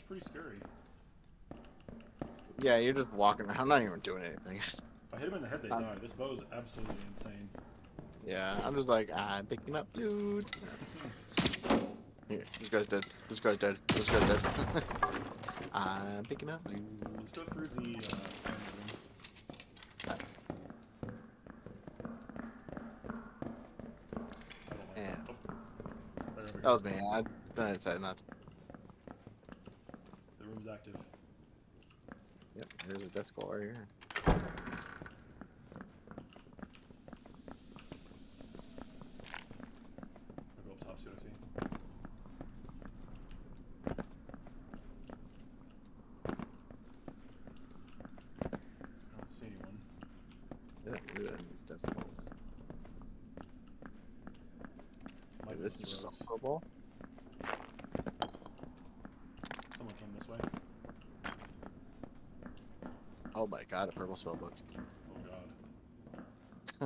pretty scary. Yeah, you're just walking around. I'm not even doing anything. If I hit him in the head, they die. This bow is absolutely insane. Yeah, I'm just like, I'm picking up loot. Here, this guy's dead. This guy's dead. This guy's dead. I'm picking up loot. Let's go through the room. Yeah. Right over That here. was me. Then I decided not to. The room's active. Yep, there's a death skull right here. I'll go up top, see what I see. I don't see anyone. Yeah, look at these death skulls. Might be This is just throws. a purple. Someone came this way. Oh my god, a purple spell book. Oh god. I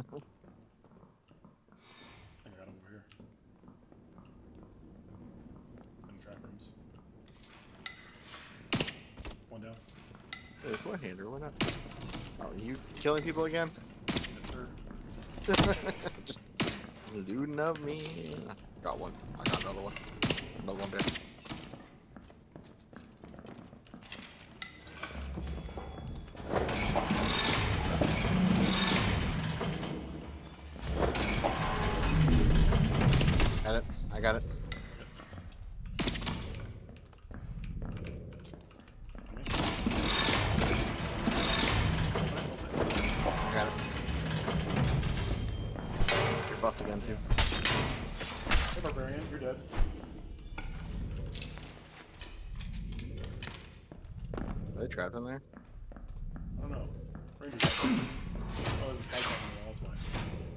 think I got him over here. In the trap rooms. One down. There's one hander, why not? Oh, you killing people again? Yes, sir. Just looting of me. Got one. I got another one. Another one there. Got it. I got it. I got it. You're buffed again too. Hey, Barbarian, you're dead. Are they trapped in there? I don't know. Rangers. Oh, there's a spike on the wall, that's why.